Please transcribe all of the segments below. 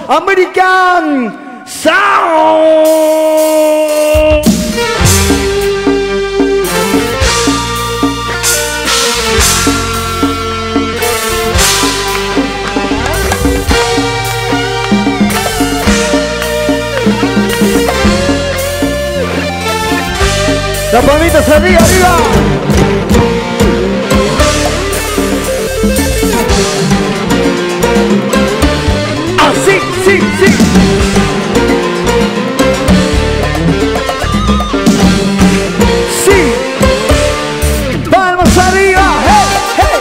American Sound. Las palmitas arriba, arriba. Así, sí, sí. Sí. Palmas arriba. Hey, hey.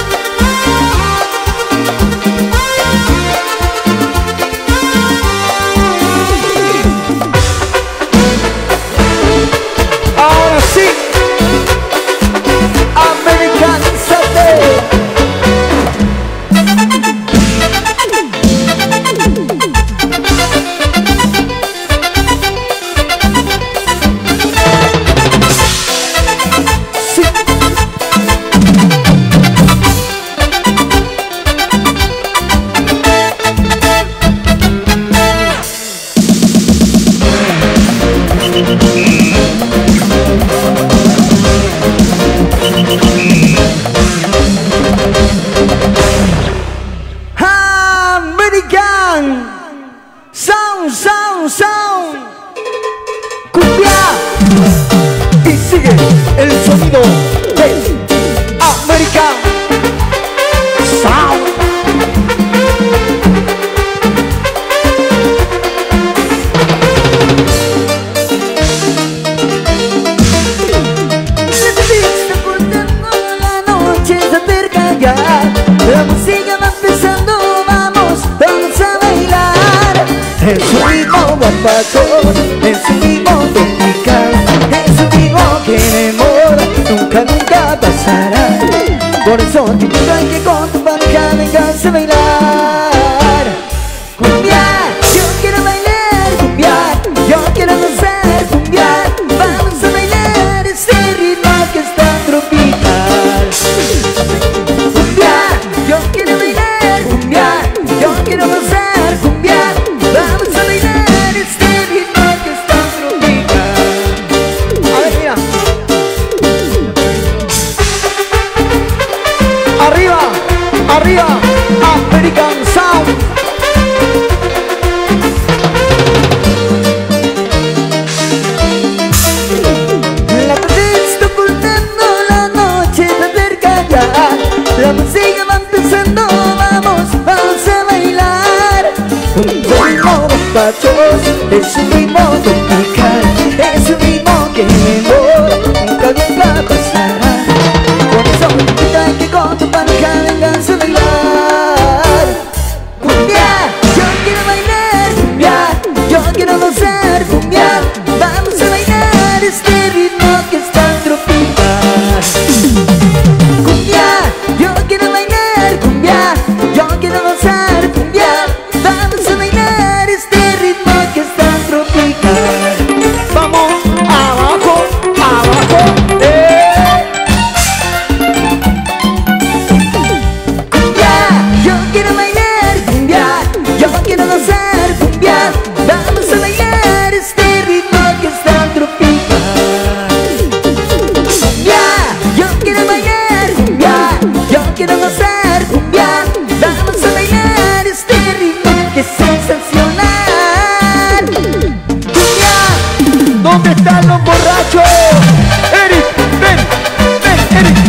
Ahora sí. Americanízate. American Sound, Sound, Sound. Cumbia. Y sigue el sonido de American Sound. La noche se acerca ya, la música va empezando, vamos a bailar. Es un ritmo guapacho, es un ritmo tropical, es un ritmo que enamora, nunca, nunca pasará. Por eso te invito a que con tu pareja vengas a bailar. Cumbia, yo quiero bailar cumbia, yo quiero danzar cumbia. Vamos a bailar este ritmo que está tropical. Cumbia, yo quiero bailar cumbia, yo quiero danzar cumbia. Vamos a bailar este ritmo que está tropical. A ver, mira. Arriba, arriba, American Sound. La tarde está ocultando, la noche se acerca ya, la música va empezando, vamos a bailar. Un ritmo guapachos, es un ritmo tropical, es un ritmo que enamora, nunca, nunca pasará. Por eso te invito a que con tu pareja vengas a bailar. Cumbia, yo quiero bailar cumbia, yo quiero danzar cumbia. Vamos a bailar este ritmo que está tropical. Cumbia, yo quiero bailar cumbia, yo quiero danzar cumbia. Vamos a bailar este ritmo que está tropical. Vamos abajo, abajo, Cumbia, yo quiero bailar cumbia, yo quiero danzar cumbia. Vamos a bailar este ritmo que está tropical. Cumbia, yo quiero bailar cumbia, yo quiero danzar cumbia. Vamos a bailar este ritmo que es sensacional. Cumbia, ¿dónde están los borrachos? Eric, ven, ven, Eric.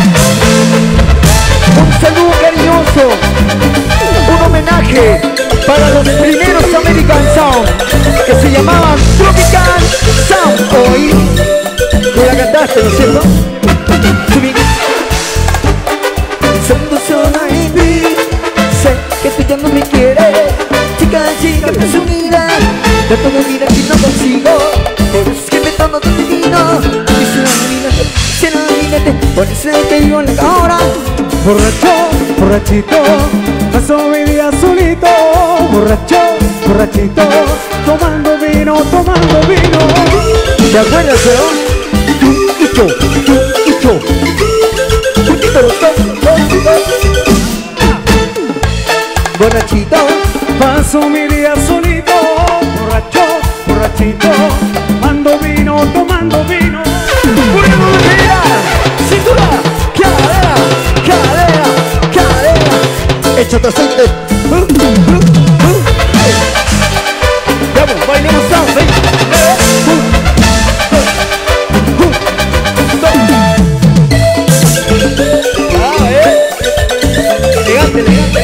Un saludo cariñoso, un homenaje para los primeros American Sound que se llamaban Tropical Sound. Hoy tú la cantaste, ¿no es cierto? Subí. Pensando sola en ti, sé que tú ya no me quieres. Chica, chica presumida, de tu vida que no consigo. Pero es que me tomo tu divino. Imagínate, por eso te digo en la hora. Borracho, borrachito, paso mi día solito. Borracho, borrachito, tomando vino, tomando vino. ¿Te acuerdas, no? Tú y yo, tú y yo. Puntito los dos. Borrachito, paso paso mi día solito, borracho, borrachito, tomando vino, tomando vino. Poniendo bandera, cintura, cadera, cadera, cadera. Échate aceite. Vamos, bailemos salsa. Elegante, elegante.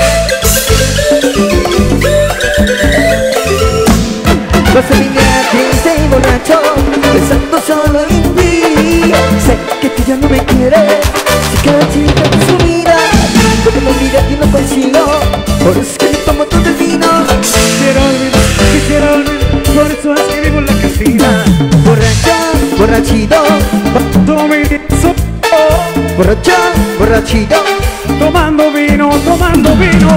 Vas a línea triste y borracho, pensando solo en ti. Sé que tú ya no me quieres, sé que la chica de su vida, porque me olvidas y no consigo, por eso es que me tomo todo el vino. Quisiera olvidar, por eso es que vivo en la cantina. Borracho, borrachito, Todo mi día solito, borracho, borrachito. tomando vino, tomando vino.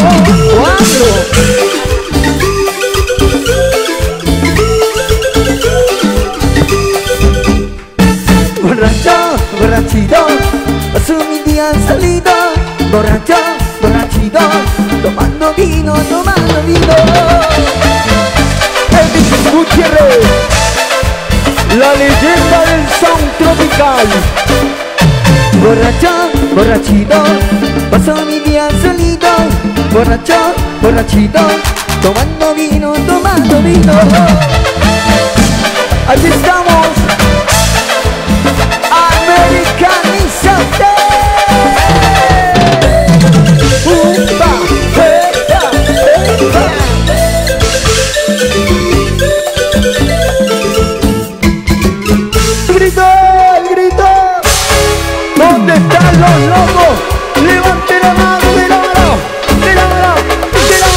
Borracho, borrachito, paso mi día salido. Borracho, borrachito, tomando vino, tomando vino. Elvis Gutiérrez, la leyenda del sound tropical. Borracho, borrachito, paso mi día solito. Borracho, borrachito, tomando vino, tomando vino. Aquí estamos, americanizate. Upa, epa, epa. Grito, grito. ¿Dónde están los locos? Levante la mano, de la mano, de la mano, de la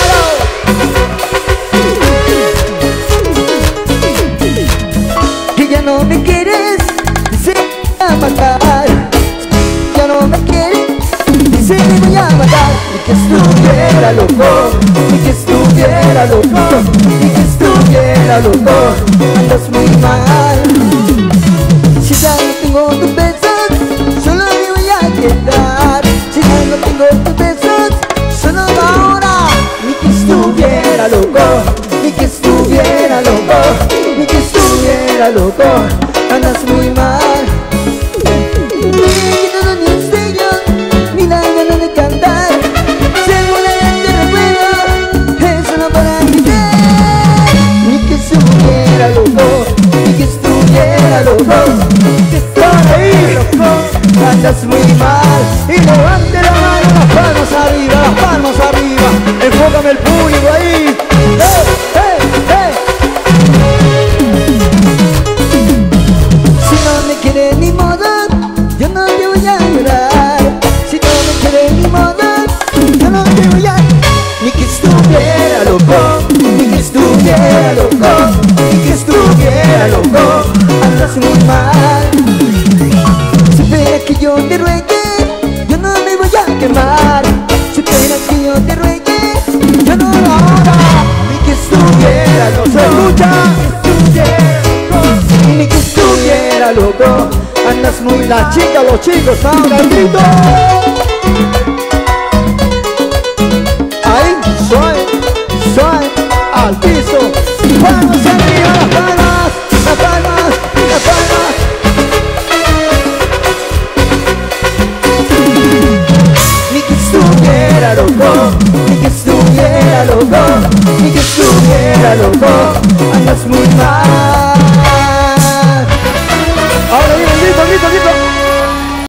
mano. Que ya no me quieres, se va a matar. Ya no me quieres, se me voy a matar. Ni que estuviera loco, ni que estuviera loco, ni que estuviera loco. Andas muy mal. Si ya no tengo tus besos, solo me voy a quedar. Si ya no tengo tus besos, solo ahora. Ni que estuviera loco, ni que estuviera loco, ni que estuviera loco. Andas muy mal. Ni que todo ni un sello, ni la gana de cantar. Seguramente recuerdo, eso no para gritar. Ni que estuviera loco, ni que estuviera loco, ni que estuviera ahí loco. Andas muy mal. Y levante la mano, las palmas arriba, las palmas arriba. Enfócame el público ahí. Si no me quieres ni modo, yo no te voy a llorar. Si no me quieres ni modo, yo no te voy a. Ni que estuviera loco, ni que estuviera loco, ni que estuviera loco. Andas muy mal. Si esperas que yo te ruegue, yo no me voy a quemar. Si esperas que yo te ruegue, yo no lo hará. Ni que estuviera loco, se escucha. Ni que estuviera loco. Andas muy la chica, los chicos, ahora grito. Ahí, suave, suave, al piso. Palmas arriba, las palmas, las palmas, las palmas. Ni que estuviera loco, ni que estuviera loco, ni que estuviera loco. Andas muy mal.